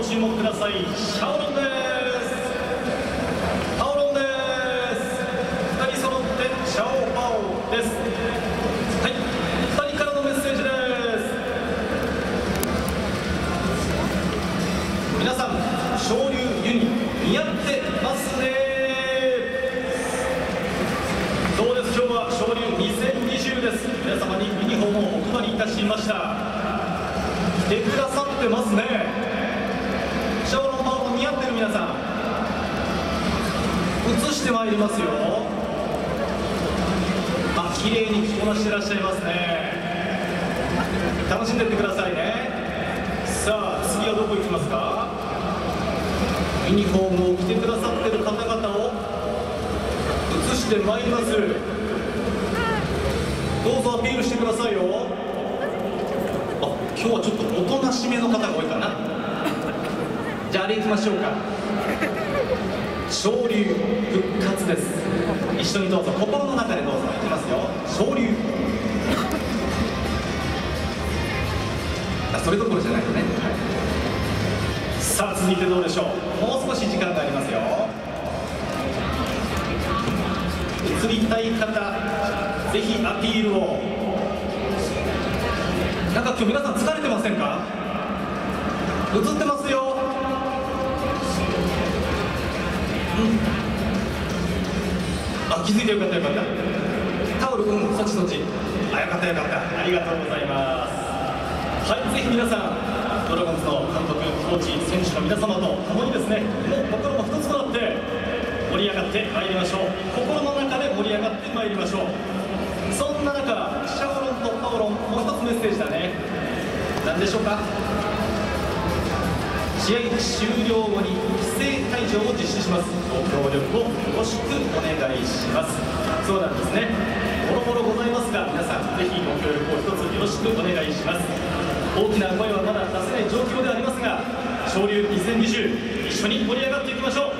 注目ください。シャオロンです。パオロンです。2人揃ってシャオパオです。はい、2人からのメッセージです。皆さん、昇竜ユニ似合ってますね。そうです、今日は昇竜2020です。皆様にユニフォームをお配りいたしました。来てくださってますね。シャオロンパオロン似合ってる皆さん、映してまいりますよ。あ、綺麗に着こなしてらっしゃいますね。楽しんでってくださいね。さあ、次はどこ行きますか。ユニフォームを着てくださってる方々を映してまいります。どうぞアピールしてくださいよ。あ、今日はちょっとおとなしめの方が多いかな。じゃああれ行きましょうか。昇竜復活です。一緒にどうぞ、心の中でどうぞ。いきますよ。昇竜。あ、それどころじゃないよね。さあ、続いてどうでしょう。もう少し時間がありますよ。映りたい方、ぜひアピールを。なんか今日皆さん疲れてませんか。映ってますよ。あ、気づいてよかったよかった。タオル、そっちそっち。あ、よかったよかった。ありがとうございます。はい、ぜひ皆さん、ドラゴンズの監督、コーチ、選手の皆様と共にですね、もう心も一つとなって盛り上がってまいりましょう。心の中で盛り上がってまいりましょう。そんな中、シャオロンとパオロン、もう一つメッセージだね。何でしょうか。試合終了後に規制退場を実施します。ご協力をよろしくお願いします。そうなんですね。もろもろございますが、皆さんぜひご協力を一つよろしくお願いします。大きな声はまだ出せない状況でありますが、昇竜2020、一緒に盛り上がっていきましょう。